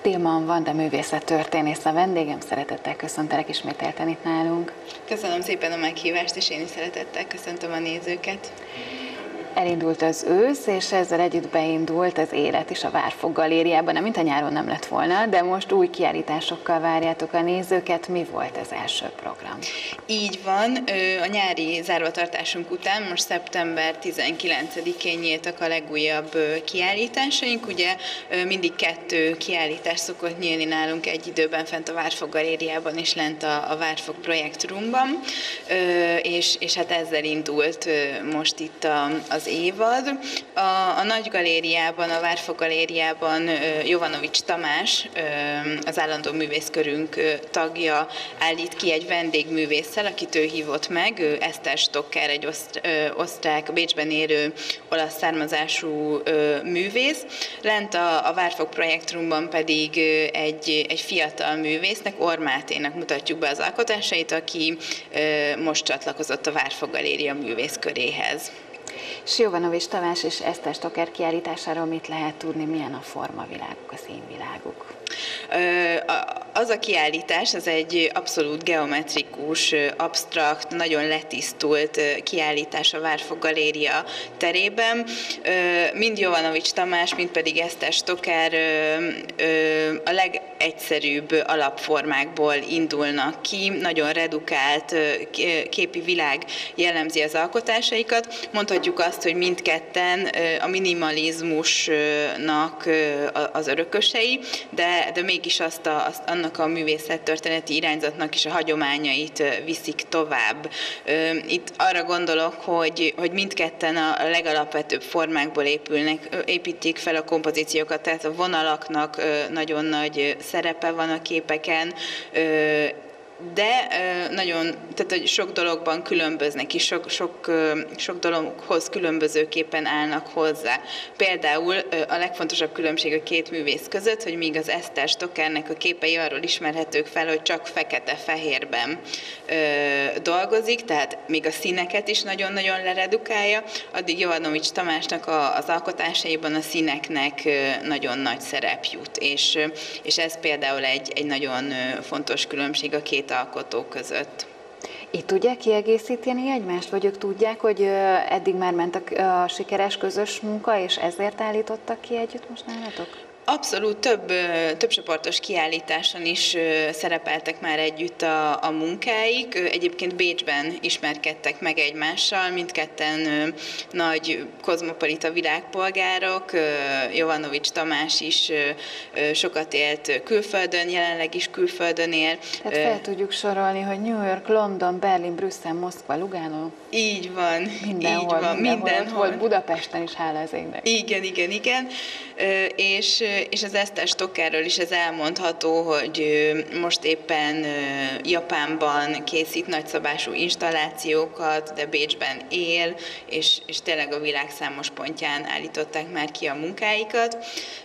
Tilman Vanda művészettörténész a vendégem, szeretettel köszöntelek ismételten itt nálunk. Köszönöm szépen a meghívást, és én is szeretettel köszöntöm a nézőket. Elindult az ősz, és ezzel együtt beindult az élet is a Várfok Galériában, nem mint a nyáron nem lett volna, de most új kiállításokkal várjátok a nézőket. Mi volt az első program? Így van, a nyári zárvatartásunk után most szeptember 19-én nyíltak a legújabb kiállításaink. Ugye mindig 2 kiállítás szokott nyílni nálunk egy időben fent a Várfok Galériában és lent a Várfok Projektrumban, és hát ezzel indult most itt az évad. A Nagy Galériában, a Várfok Galériában Jovanovics Tamás, az állandó művészkörünk tagja állít ki egy vendégművésszel, akit ő hívott meg, Eszter Stocker, egy osztrák, Bécsben élő olasz származású művész. Lent a Várfok Projektrumban pedig egy fiatal művésznek, Ormáténak mutatjuk be az alkotásait, aki most csatlakozott a Várfok Galéria művészköréhez. És Jovanovics Tamás és Eszter Stocker kiállításáról mit lehet tudni, milyen a formaviláguk, a színviláguk? Az a kiállítás, az egy abszolút geometrikus, absztrakt, nagyon letisztult kiállítás a Várfok Galéria terében. Mind Jovanovics Tamás, mind pedig Eszter Stocker a legegyszerűbb alapformákból indulnak ki, nagyon redukált képi világ jellemzi az alkotásaikat. Mondhatjuk azt, hogy mindketten a minimalizmusnak az örökösei, de mégis annak a művészettörténeti irányzatnak is a hagyományait viszik tovább. Itt arra gondolok, hogy mindketten a legalapvetőbb formákból építik fel a kompozíciókat, tehát a vonalaknak nagyon nagy szerepe van a képeken, de tehát sok dologban különböznek is, sok dologhoz különbözőképpen állnak hozzá. Például a legfontosabb különbség a 2 művész között, hogy míg az Eszter Stockernek a képei arról ismerhetők fel, hogy csak fekete-fehérben dolgozik, tehát még a színeket is nagyon-nagyon leredukálja, addig Jovanovics Tamásnak az alkotásaiban a színeknek nagyon nagy szerep jut, és ez például egy nagyon fontos különbség a 2 alkotó között. Itt tudják kiegészíteni egymást, vagy ők tudják, hogy eddig már ment a sikeres közös munka, és ezért állítottak ki együtt most nálatok? Abszolút, több csoportos kiállításon is szerepeltek már együtt a munkáik. Egyébként Bécsben ismerkedtek meg egymással, mindketten nagy kozmopolita világpolgárok. Jovanovics Tamás is sokat élt külföldön, jelenleg is külföldön él. Tehát fel tudjuk sorolni, hogy New York, London, Berlin, Brüsszel, Moszkva, Lugano. Így van. Mindenhol. Budapesten is, hála az égnek. Igen. És az Eszter Stockerről is ez elmondható, hogy most éppen Japánban készít nagyszabású installációkat, de Bécsben él, és tényleg a világ számos pontján állították már ki a munkáikat.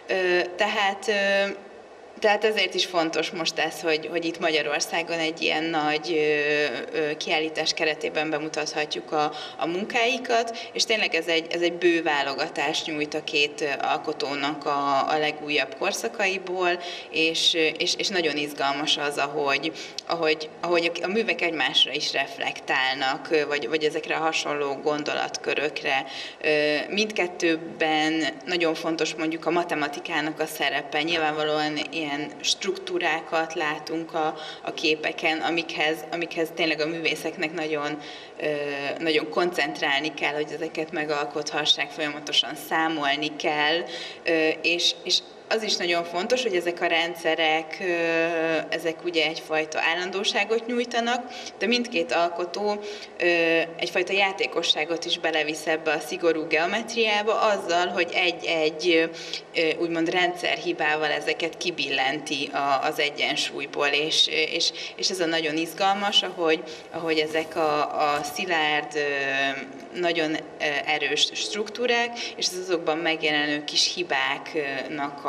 Tehát ezért is fontos most ez, hogy itt Magyarországon egy ilyen nagy kiállítás keretében bemutathatjuk a munkáikat, és tényleg ez egy bő válogatást nyújt a 2 alkotónak a legújabb korszakaiból, és nagyon izgalmas az, ahogy a művek egymásra is reflektálnak, vagy ezekre a hasonló gondolatkörökre. Mindkettőben nagyon fontos mondjuk a matematikának a szerepe, nyilvánvalóan ilyen struktúrákat látunk a képeken, amikhez tényleg a művészeknek nagyon koncentrálni kell, hogy ezeket megalkothassák, folyamatosan számolni kell, és az is nagyon fontos, hogy ezek a rendszerek, ezek ugye egyfajta állandóságot nyújtanak, de mindkét alkotó egyfajta játékosságot is belevisz ebbe a szigorú geometriába, azzal, hogy egy úgymond rendszerhibával ezeket kibillenti az egyensúlyból, és ez a nagyon izgalmas, ahogy ezek a szilárd, nagyon erős struktúrák, és az azokban megjelenő kis hibáknak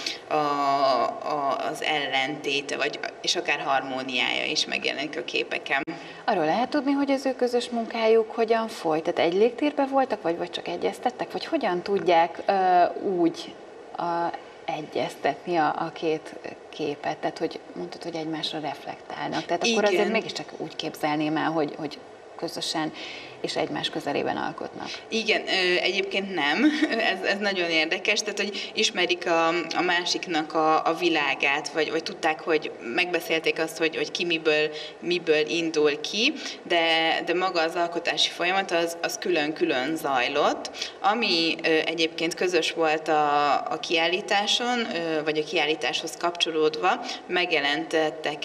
az ellentéte, és akár harmóniája is megjelenik a képeken. Arról lehet tudni, hogy az ő közös munkájuk hogyan folyt? Tehát egy légtérben voltak, vagy csak egyeztettek? Vagy hogyan tudják úgy egyeztetni a két képet, tehát hogy mondtad, hogy egymásra reflektálnak. Tehát akkor Igen. azért mégiscsak úgy képzelném el, hogy közösen és egymás közelében alkotnak. Igen, egyébként nem, ez nagyon érdekes, tehát hogy ismerik a másiknak a világát, vagy tudták, hogy megbeszélték azt, hogy ki miből indul ki, de maga az alkotási folyamat az külön-külön zajlott. Ami egyébként közös volt a kiállításon, vagy a kiállításhoz kapcsolódva, megjelentettek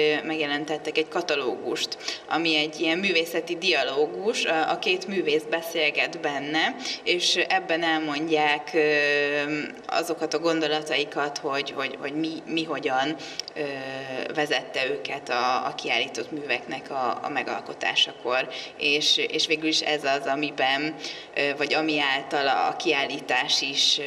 egy katalógust, ami egy ilyen művészeti dialógus, a két művész beszélget benne, és ebben elmondják azokat a gondolataikat, hogy mi hogyan vezette őket a kiállított műveknek a megalkotásakor, és végül is ez az, amiben, vagy ami által a kiállítás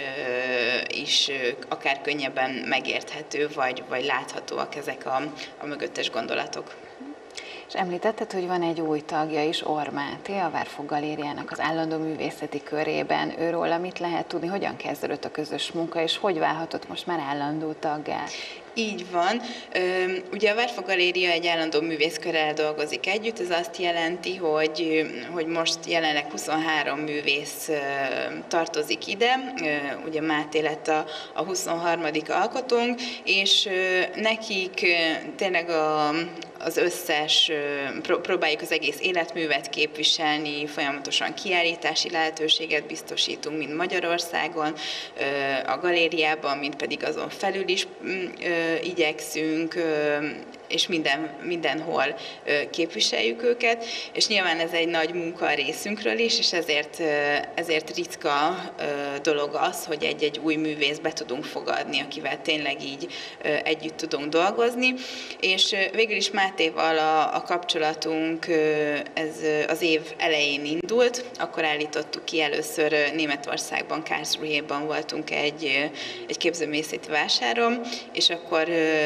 is akár könnyebben megérthető, vagy láthatóak ezek a mögöttes gondolatok. És említetted, hogy van egy új tagja is, Orr Máté, a Várfog Galériának az állandó művészeti körében. Őról mit lehet tudni, hogyan kezdődött a közös munka, és hogy válhatott most már állandó taggá? Így van. Ugye a Várfog Galéria egy állandó művészkörrel dolgozik együtt, ez azt jelenti, hogy most jelenleg 23 művész tartozik ide, ugye Máté lett a 23. alkotónk, és nekik tényleg az összes, próbáljuk az egész életművet képviselni, folyamatosan kiállítási lehetőséget biztosítunk, mind Magyarországon, a galériában, mind pedig azon felül is igyekszünk, és mindenhol képviseljük őket, és nyilván ez egy nagy munka a részünkről is, és ezért ritka dolog az, hogy egy új művészt be tudunk fogadni, akivel tényleg így együtt tudunk dolgozni, és végül is Mátéval a kapcsolatunk ez az év elején indult, akkor állítottuk ki először Németországban, Karlsruhéban voltunk egy képzőművészeti vásáron, és akkor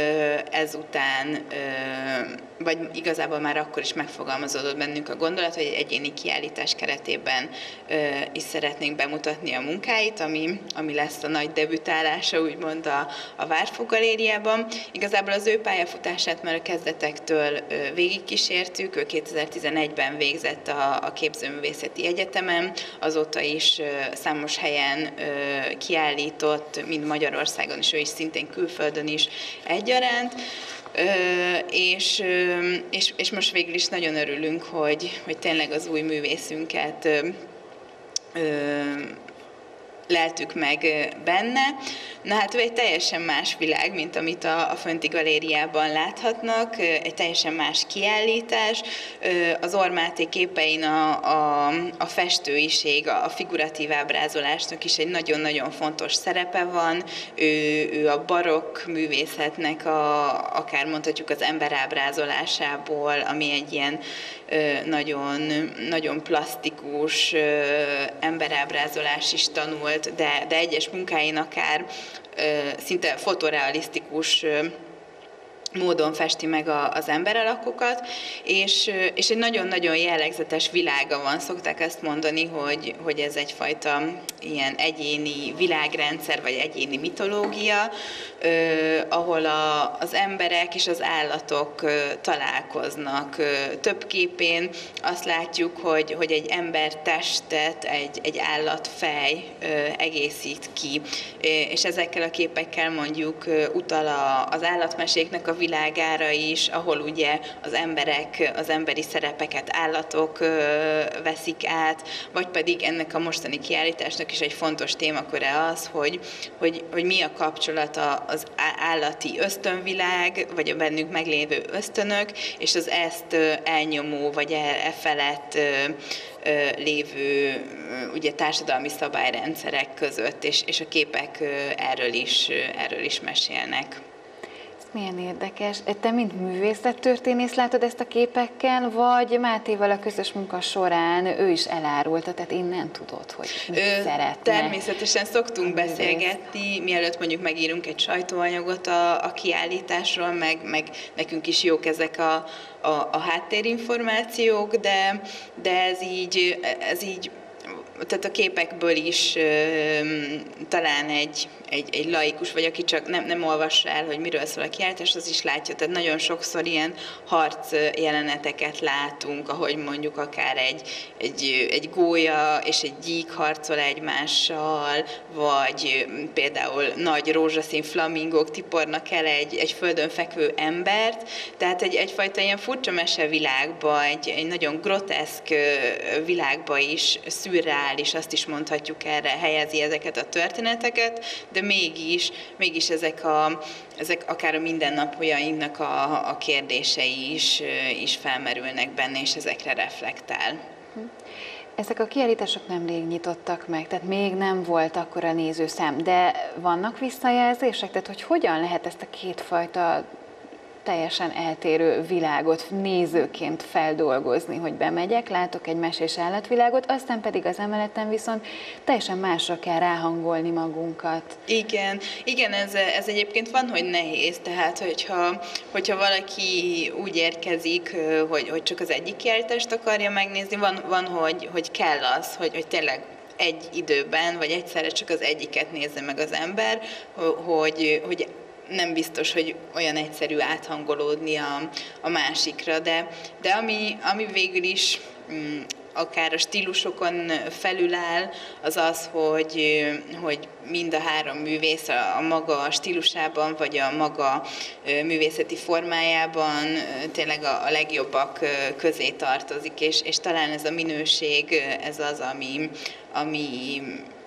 ezután vagy igazából már akkor is megfogalmazódott bennünk a gondolat, hogy egy egyéni kiállítás keretében is szeretnénk bemutatni a munkáit, ami lesz a nagy debütálása, úgymond a Várfog Galériában. Igazából az ő pályafutását már a kezdetektől végigkísértük, ő 2011-ben végzett a Képzőművészeti Egyetemen, azóta is számos helyen kiállított, mind Magyarországon is, ő is szintén külföldön is egyaránt. És most végül is nagyon örülünk, hogy tényleg az új művészünket leltük meg benne. Na hát ő egy teljesen más világ, mint amit a Fönti Galériában láthatnak, egy teljesen más kiállítás. Az Orr Máté képein a festőiség, a figuratív ábrázolásnak is egy nagyon-nagyon fontos szerepe van. Ő a barokk művészetnek akár mondhatjuk az emberábrázolásából, ami egy ilyen nagyon, nagyon plastikus emberábrázolás is tanult, de egyes munkáin akár szinte fotorealisztikus módon festi meg az emberalakokat, és egy nagyon-nagyon jellegzetes világa van. Szokták ezt mondani, hogy ez egyfajta ilyen egyéni világrendszer, vagy egyéni mitológia, ahol az emberek és az állatok találkoznak. Több képén azt látjuk, hogy egy ember testet egy állatfej egészít ki, és ezekkel a képekkel mondjuk utal az állatmeséknek a világára is, ahol ugye az emberek, az emberi szerepeket állatok veszik át, vagy pedig ennek a mostani kiállításnak is egy fontos témaköre az, hogy mi a kapcsolata az állati ösztönvilág, vagy a bennük meglévő ösztönök, és az ezt elnyomó, vagy e felett lévő ugye, társadalmi szabályrendszerek között, és a képek erről is mesélnek. Milyen érdekes. Te mint művészettörténész látod ezt a képekkel, vagy Mátéval a közös munka során ő is elárulta, tehát innen tudod, hogy mit szeretne? Természetesen szoktunk beszélgetni, mielőtt mondjuk megírunk egy sajtóanyagot a kiállításról, meg nekünk is jók ezek a háttérinformációk, de ez így tehát a képekből is talán egy laikus, vagy aki csak nem olvassa el, hogy miről szól a kiállítás, az is látja. Tehát nagyon sokszor ilyen harc jeleneteket látunk, ahogy mondjuk akár egy gólya és egy gyík harcol egymással, vagy például nagy rózsaszín flamingók tipornak el egy földön fekvő embert. Tehát egyfajta ilyen furcsa mesevilágba, egy nagyon groteszk világba is, szürreális, azt is mondhatjuk, erre helyezi ezeket a történeteket, de mégis ezek akár a mindennapjainknak a kérdései is felmerülnek benne, és ezekre reflektál. Ezek a kiállítások nemrég nyitottak meg, tehát még nem volt akkora nézőszám, de vannak visszajelzések, tehát hogy hogyan lehet ezt a kétfajta teljesen eltérő világot nézőként feldolgozni, hogy bemegyek, látok egy mesés állatvilágot, aztán pedig az emeleten viszont teljesen másra kell ráhangolni magunkat. Igen, ez egyébként van, hogy nehéz, tehát hogyha valaki úgy érkezik, hogy csak az egyik kiállítást akarja megnézni, van hogy kell az, hogy tényleg egy időben, vagy egyszerre csak az egyiket nézze meg az ember, hogy nem biztos, hogy olyan egyszerű áthangolódni a másikra, de ami végül is akár a stílusokon felüláll, az, hogy mind a három művész a maga stílusában, vagy a maga művészeti formájában tényleg a legjobbak közé tartozik, és talán ez a minőség, ez az, ami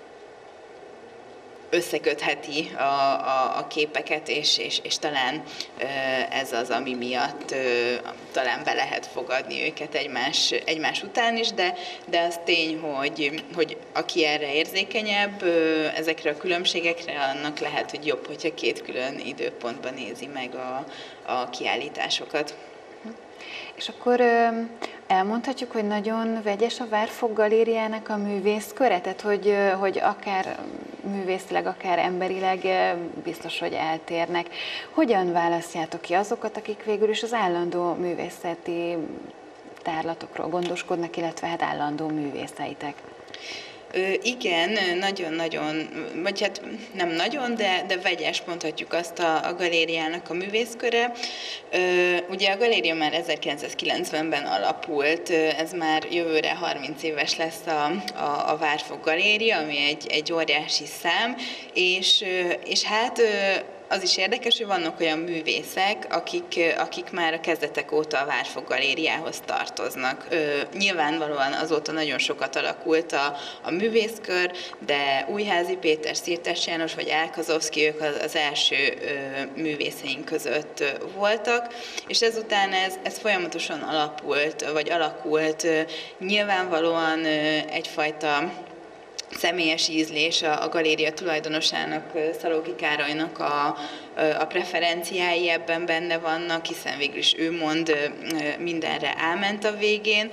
összekötheti a képeket, és talán ez az, ami miatt talán be lehet fogadni őket egymás után is, de az tény, hogy aki erre érzékenyebb, ezekre a különbségekre, annak lehet, hogy jobb, hogyha két külön időpontban nézi meg a kiállításokat. És akkor elmondhatjuk, hogy nagyon vegyes a Várfok Galériának a művészköre, tehát hogy akár művészileg, akár emberileg biztos, hogy eltérnek. Hogyan választjátok ki azokat, akik végül is az állandó művészeti tárlatokról gondoskodnak, illetve hát állandó művészeitek? Igen, nagyon-nagyon, vagy hát nem nagyon, de vegyes, mondhatjuk azt a galériának a művészköre. Ugye a galéria már 1990-ben alapult, ez már jövőre 30 éves lesz a Várfok Galéria, ami egy óriási szám, és hát az is érdekes, hogy vannak olyan művészek, akik már a kezdetek óta a Várfok Galériához tartoznak. Nyilvánvalóan azóta nagyon sokat alakult a művészkör, de Újházi Péter, Szirtes János vagy Elkazovszky, ők az első művészeink között voltak, és ezután ez folyamatosan alakult. Nyilvánvalóan egyfajta személyes ízlés a galéria tulajdonosának, Szalóki Károlynak a preferenciái ebben benne vannak, hiszen végül is ő mond mindenre áment a végén,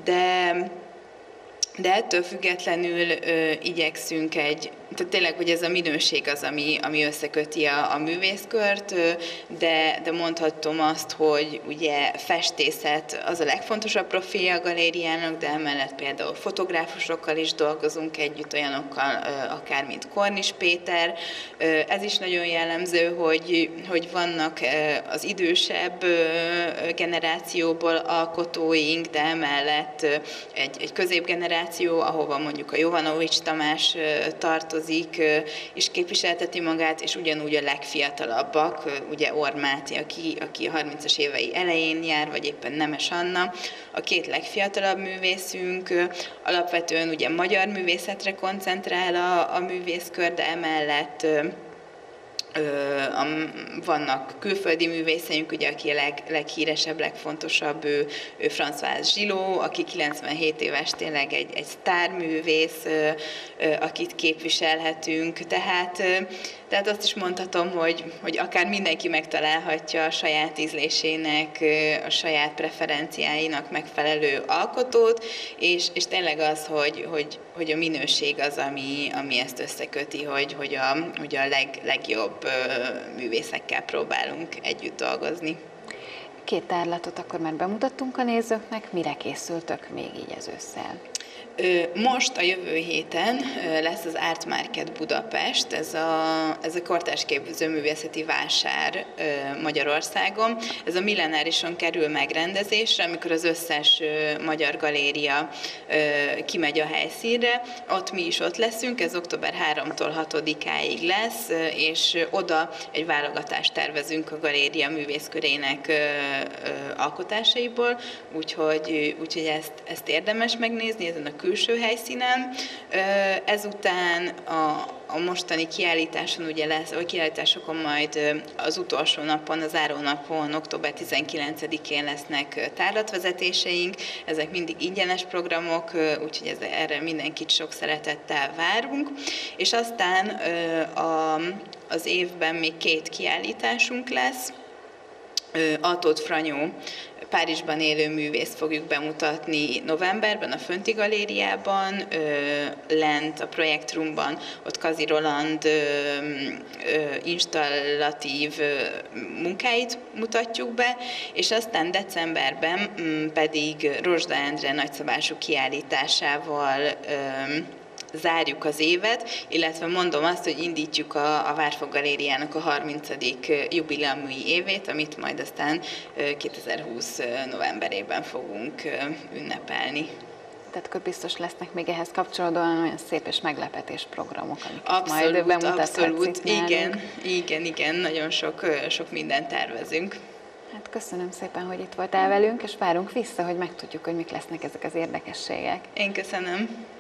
de ettől függetlenül igyekszünk tehát tényleg, hogy ez a minőség az, ami összeköti a művészkört, de mondhatom azt, hogy ugye festészet az a legfontosabb profilja a galériának, de emellett például fotográfusokkal is dolgozunk együtt, olyanokkal akár mint Kornis Péter. Ez is nagyon jellemző, hogy vannak az idősebb generációból alkotóink, de emellett egy középgeneráció, ahova mondjuk a Jovanovics Tamás tartozik, és képviselteti magát, és ugyanúgy a legfiatalabbak, ugye Orr Máté, aki a 30-as évei elején jár, vagy éppen Nemes Anna, a két legfiatalabb művészünk, alapvetően ugye magyar művészetre koncentrál a művészkör, de emellett vannak külföldi művészeink, ugye, aki a leghíresebb, legfontosabb, ő François Gillot, aki 97 éves, tényleg egy sztárművész, akit képviselhetünk. Tehát azt is mondhatom, hogy akár mindenki megtalálhatja a saját ízlésének, a saját preferenciáinak megfelelő alkotót, és tényleg az, hogy a minőség az, ami ezt összeköti, hogy a legjobb művészekkel próbálunk együtt dolgozni. Két tárlatot akkor már bemutattunk a nézőknek, mire készültök még így az ősszel? Most a jövő héten lesz az Art Market Budapest, ez a kortárs képzőművészeti vásár Magyarországon. Ez a Millenárison kerül megrendezésre, amikor az összes magyar galéria kimegy a helyszínre. Ott mi is ott leszünk, ez október 3-tól 6-áig lesz, és oda egy válogatást tervezünk a galéria művészkörének alkotásaiból, úgyhogy ezt érdemes megnézni ezen a külső helyszínen. Ezután a mostani kiállításon ugye lesz, vagy kiállításokon majd az utolsó napon, az zárónapon, október 19-én lesznek tárlatvezetéseink, ezek mindig ingyenes programok, úgyhogy erre mindenkit sok szeretettel várunk. És aztán az évben még 2 kiállításunk lesz. Altót Franyó Párizsban élő művészt fogjuk bemutatni novemberben a Fönti Galériában, lent a Projektrumban, ott Kazi Roland installatív munkáit mutatjuk be, és aztán decemberben pedig Rozsda Endre nagyszabású kiállításával zárjuk az évet, illetve mondom azt, hogy indítjuk a Várfog Galériának a 30. jubileumi évét, amit majd aztán 2020 novemberében fogunk ünnepelni. Tehát akkor biztos lesznek még ehhez kapcsolódóan olyan szép és meglepetés programok, amiket abszolút, majd bemutathatsz abszolút. Itt Igen, nagyon sok mindent tervezünk. Hát köszönöm szépen, hogy itt voltál velünk, és várunk vissza, hogy megtudjuk, hogy mik lesznek ezek az érdekességek. Én köszönöm.